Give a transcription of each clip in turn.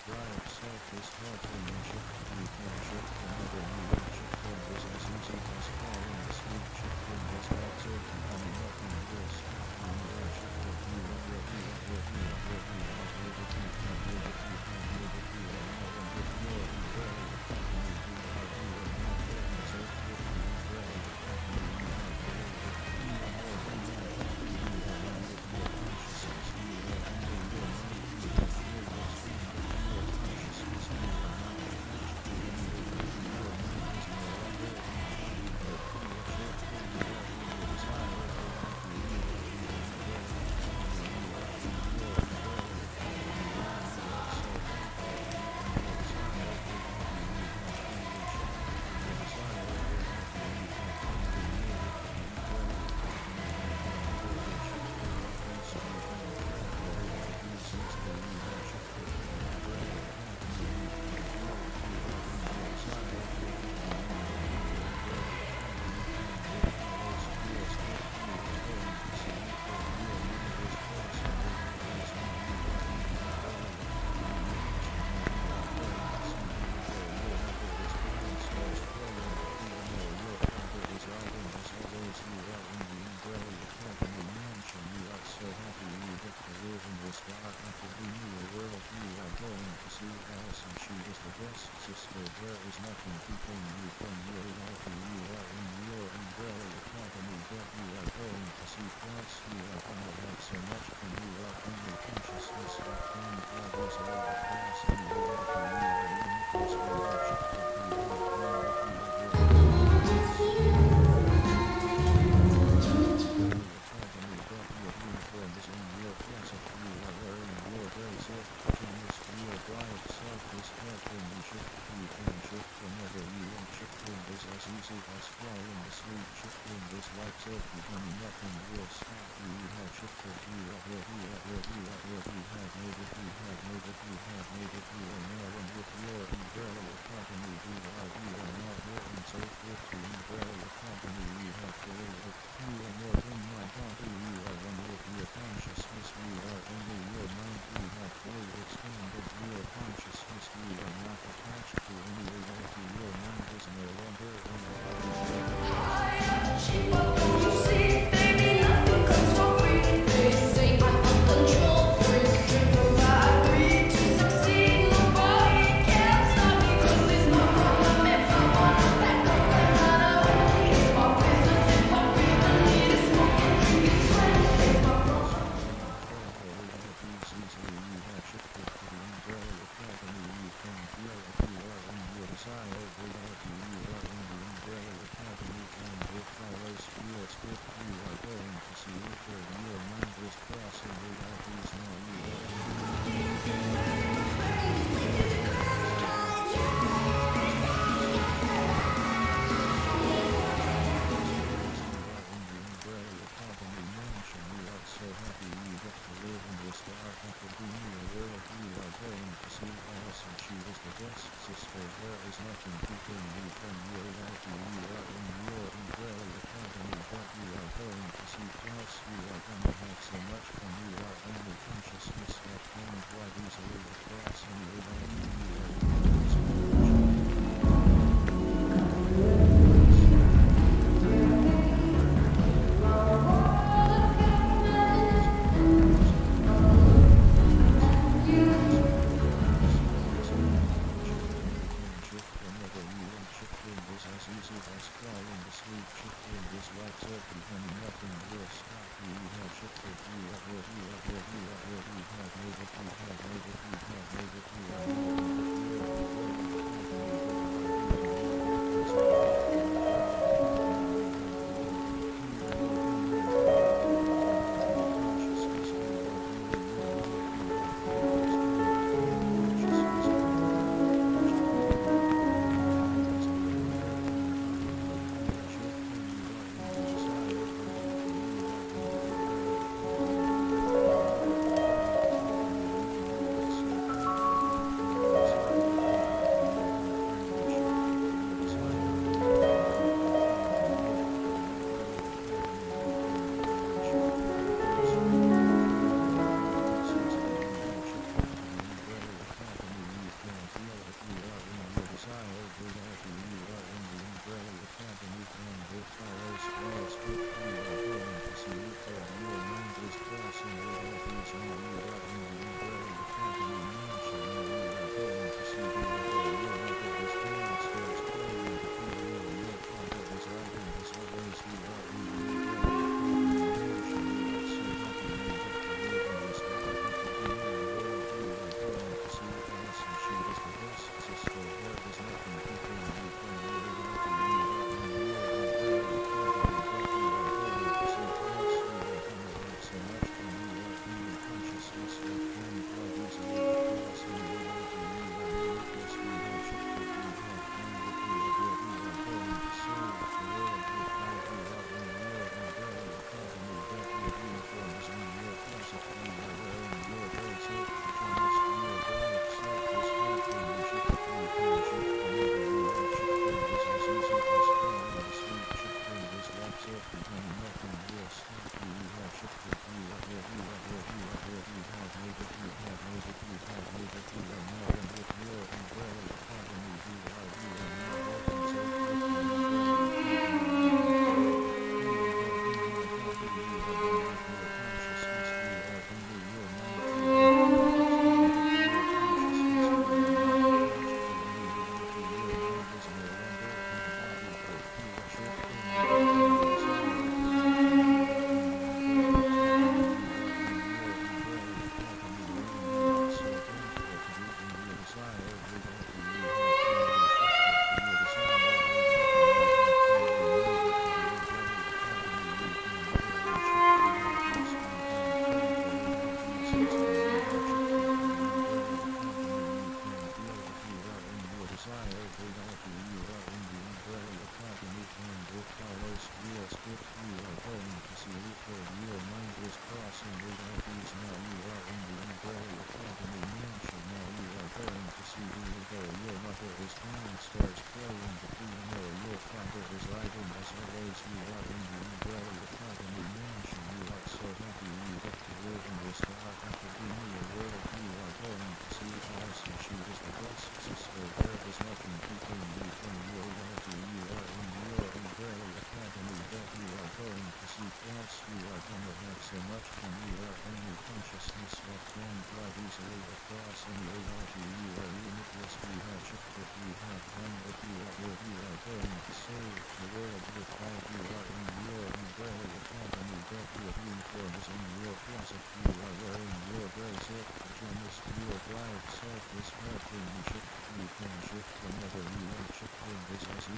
You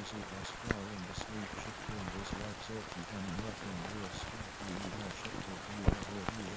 easy as falling asleep. Shifting is like silky and nothing will stop you. You have shifted, you have made it,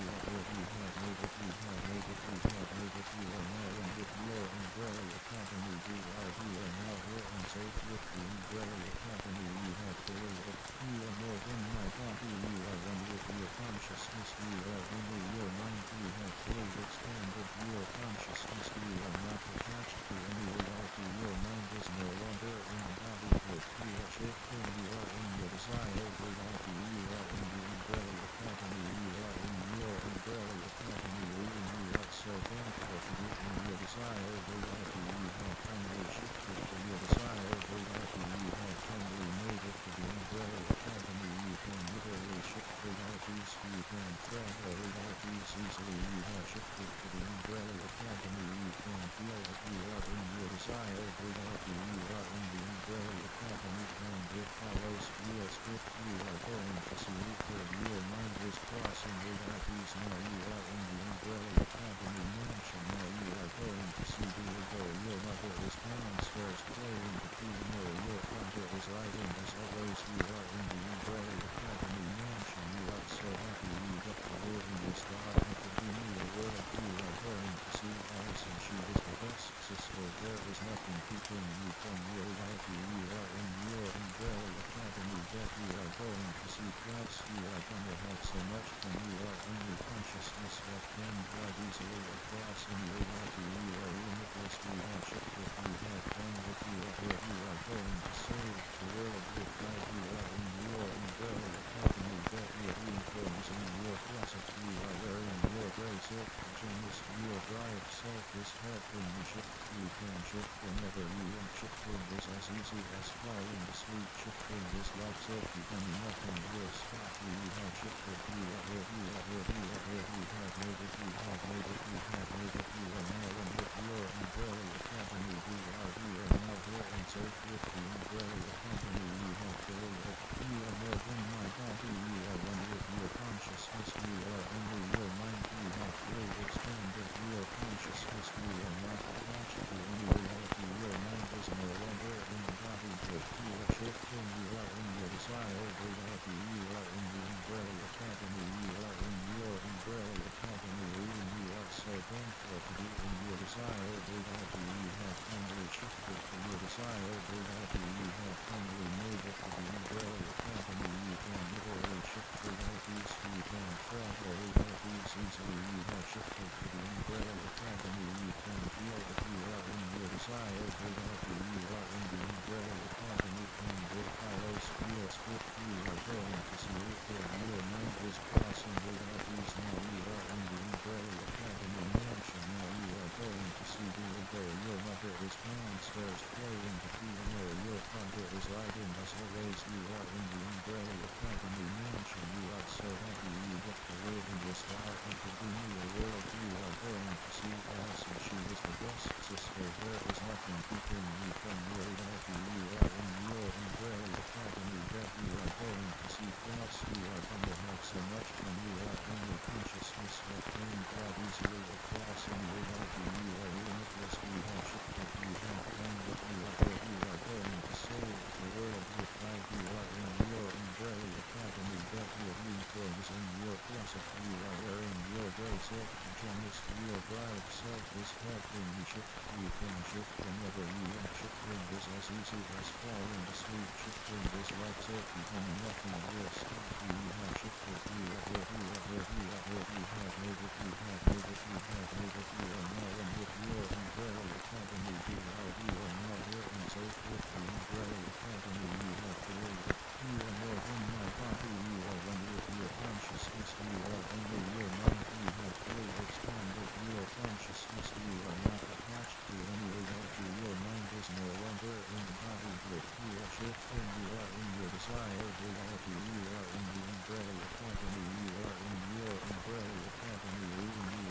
you are now in with your Umbrella Academy. You are here now, here and safe with the Umbrella Academy. You have created, you are more than my body. You are one with your consciousness. You are in your mind. You have fully expanded your consciousness. You are not attached to any reality. Your mind is no longer embodied with you are shifting. You are in your desired reality. You are in the Umbrella Academy. You are in your Umbrella Academy. You are so thankful to be in your desired reality. You have finally shifted to your desired reality. You have finally made it to the Umbrella Academy. You can literally shift realities. You can travel realities easily. You have shifted to the Umbrella Academy. You can feel that you are in your desired reality. You are in the Umbrella Academy, and it follows real script. You are going to see that your mind is crossing realities. Now you are in the Umbrella Academy mansion. Now you are going to see the goal. Your mother is downstairs playing the piano. Your father is writing. As always, you are in the Umbrella Academy mansion. You are so happy you get to live in this God-academia world. You are going to see Alice, and she is the best sister. There is nothing keeping you from your reality. You are in your Umbrella Academy that you are going to see twice. You are gonna have so much fun. You are only consciousness that can glide easily across any reality. You are limitless. You have shifted. You have done what you are here. You are going to save the world with God. You are in your Umbrella Academy that your uniform is in your closet. You are wearing your gray silk pajamas. Your bright self is helping you shift. You can shift whenever you want. Shifting is as easy as falling asleep. Shifting is like silky honey. Nothing will stop you. You have shifted. You are here. You are here. You are here. You have made it. You have made it. You have made it. You are now in with your Umbrella Academy. You are here now, here and safe with the Umbrella Academy. You have created. You are more than my body. You are one with your consciousness. You are only your mind. You have fully expanded your consciousness. You are not attached to any reality. Your mind is no longer embodied with you are shifting. You are in your desired reality. You are in the Umbrella Academy. You are in your Umbrella Academy. You are so thankful to be in your desired reality. You have finally shifted to your desired reality. You have finally made it to the Umbrella Academy. You can literally shift realities. You can travel realities easily. You have shifted to the Umbrella Academy. You can feel that you are in your desired reality. You are in the Umbrella Academy, and it follows real script. You are going to see that your mind is crossing realities. Now you are in the Umbrella Academy mansion. Now you are going to see the goal. Your mother is downstairs playing the piano. Your father is writing. As always, you are in the Umbrella Academy mansion. You are so happy you get to live in this God-academia world. You are going to see Alice, and she is the best sister. There is nothing keeping you from your reality. You are in your Umbrella Academy that you are going to see twice. You are gonna have so much fun. You are only consciousness that can glide easily across any reality. You are limitless. You have shifted. You have done what you are here. You are going to save the world with God. You are in your Umbrella Academy that your uniform is in your closet. You are wearing your gray silk pajamas. Your bright self is helping you shift. You can shift whenever you want. Shifting is as easy as falling asleep. Shifting is like silky honey. Nothing will stop you. You have shifted. You are here. You are here. You are here. You have made it. You have made it. You have made it. You are now in with your Umbrella Academy. You are now here and safe with the Umbrella Academy. You have created. You are more than my body. You are one with your consciousness. You are only your mind. You have fully expanded your consciousness. You are not attached to any reality. Your mind is no longer embodied with you are shifting. You are in your desired reality. You are in the Umbrella Academy. You are in your Umbrella Academy. You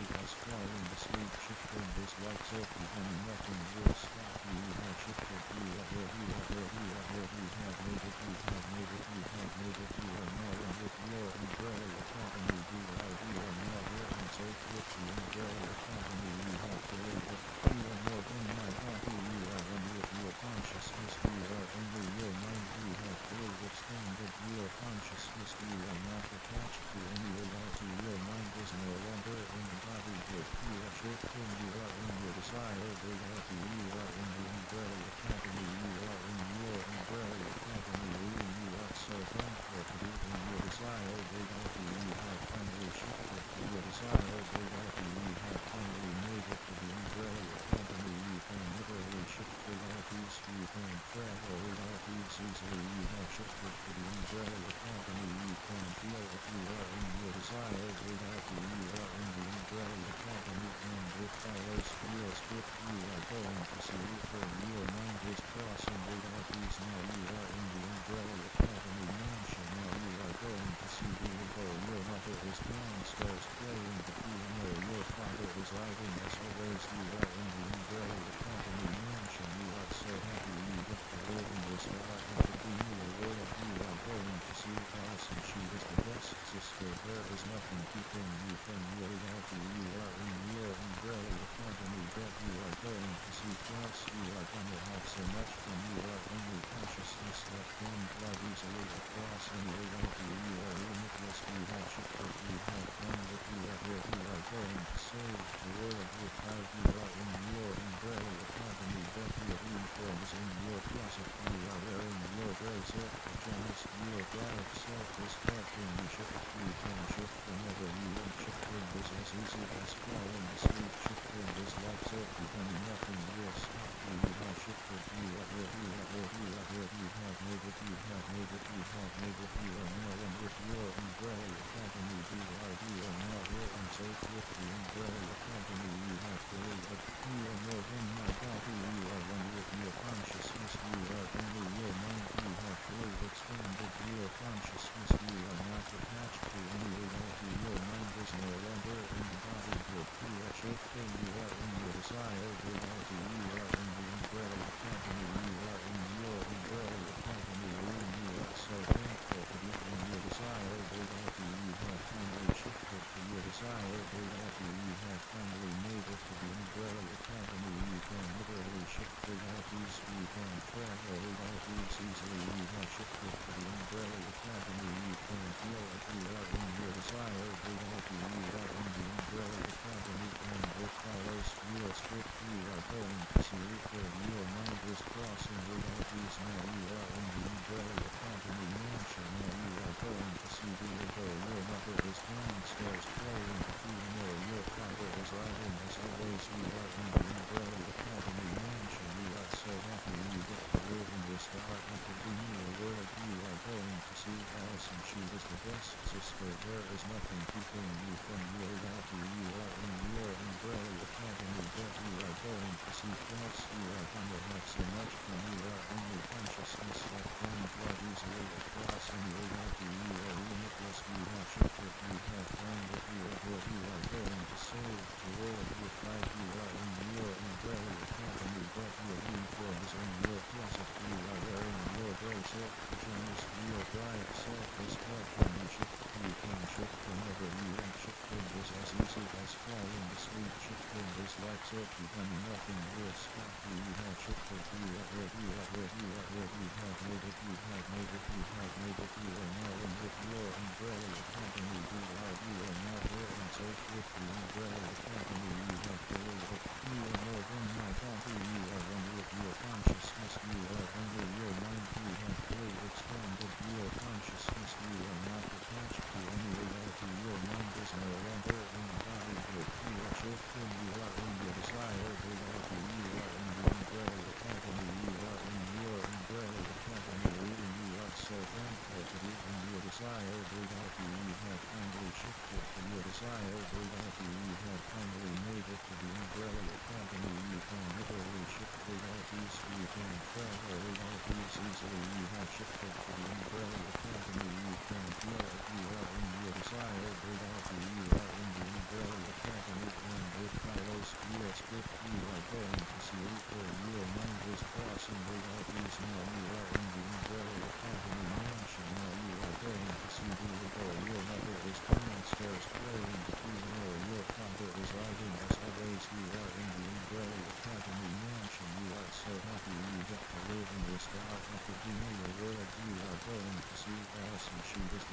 as falling asleep, shifting this light so becoming nothing will stop you. You have shifted, you have made it, you have made it, you have made it, you have made it, you are now in with your Umbrella Academy. You are now here and safe with the Umbrella Academy. You have created, you are more than my body, you are one with your consciousness, you are only your mind, you have fully expanded your consciousness, you are not attached to any reality, your mind is no longer in the body, but you are shifting, you are in your desired reality, you are in the Umbrella Academy, you are in your Umbrella Academy, you are so thankful to be in your desired reality, you have finally shifted to your desired reality, you have finally made it to the Umbrella Academy, you can literally shift realities, you can travel realities easily, you have shifted to the Umbrella Academy, you can feel if you are in your desired reality, you are in the Umbrella Academy, and with follows your script, you are going to see where your mind is crossing realities, now you are in the Umbrella Academy mansion, now you are going to see beautiful, your mother is downstairs playing the piano, your father is riding as always, you are in the Umbrella Academy mansion, you are so happy you get to live in this far entrepreneurial world, you are going to see Allison, she is the best sister, there is nothing keeping you from your reality, you are in your Umbrella Academy, that you are going to see Klaus, you are gonna have so much fun, you are only consciousness that can fly easily across any reality, you are limitless, you have shifted, you have done what you are here, you are going to save the world with how you are in your Umbrella Academy, that your uniform is in your closet, you are wearing your gray silk pajamas, your bright self is helping you shift, you can shift whenever you want, shifting is as easy as falling asleep, shifting is like silk becoming nothing will stop you, you have shifted, you are here, you are here, you are here, you have made it, you have made it, you have made it, you are now in with your Umbrella Academy, you are now here and safe with the Umbrella Academy, you have created, you are more than my body, you are one with your consciousness, you are only your mind, you have fully expanded your consciousness, you are not attached to any reality, your mind is no longer in the body, but you are shifting, you are in your desired reality, you are in the Umbrella Academy, you are in your Umbrella Academy room, you are so thankful to be in your desired reality, you have finally shifted to your desired reality, you have finally made it to the Umbrella Academy, you can literally shift realities, you can travel realities easily, you have shifted to the Umbrella Academy, you can feel if you are in your desired reality, you are in the Umbrella Academy, and with follows your script, you are going to see where your mind is crossing realities, now you are in the Umbrella Academy mansion, now you are going to see beautiful, your mother is downstairs playing the piano, your father is riding as always, you are in the Umbrella Academy mansion, you are so happy you get to live in this far entrepreneurial world, you are going to see Allison, she is the best sister, there is nothing keeping you from your reality, you are in your Umbrella Academy, that you are going to see Klaus, you are gonna have so much fun, you are only consciousness that can fly easily across any reality, you are limitless, you have shifted, you have done what you are here, you are going to save the world with life, you are in your Umbrella Academy, that your uniform is in your closet, you are wearing your gray silk pajamas, your bright self is helping you shift, you can shift whenever you want, shifting is as easy as falling asleep, shifting is like silk becoming nothing will stop you, you have shifted, you are here, you are here, you are here, you have made it, you have made it, you have made it, you are now in with your Umbrella Academy, you are now here and safe with the Umbrella Academy, you have created, you are more than my body, you are one with your consciousness, you are only your mind, you have fully expanded your consciousness, you are not attached to any reality, your mind is no longer in the body, but you are shifting, you are in your desired reality, you are in the Umbrella Academy, you are in your Umbrella Academy room, you are so thankful to be in your desired reality, you have finally shifted to your desired reality, you have finally made it to the Umbrella Academy, you can literally shift realities, you can travel realities easily, you have shifted to the Umbrella Academy, you can feel if you are in your desired reality, you are in the Umbrella Academy,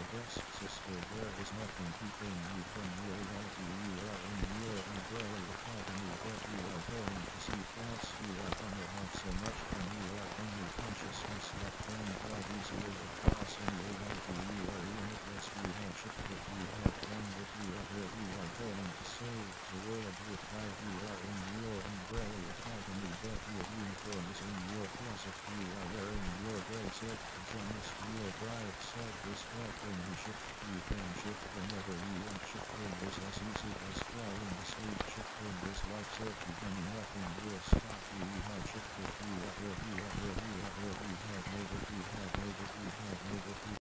best sister. There is nothing keeping you from reality. You are in your Umbrella Academy, but you are going to see class. You are gonna have so much fun. You are only consciousness that can drive easily across in your life. You are limitless. You have shifted. You have done what you are here. You are going to save the world with life. You are in your Umbrella Academy, but your uniform is in your closet. You are wearing your gray silk pajamas. Your bright side is what when you shift. You can shift whenever you want. Shifting is as easy as falling asleep. Shifting is like surgery and nothing will stop you. You have shifted. You are here. You are here. You are here. You have made it. You have made it. You have made it.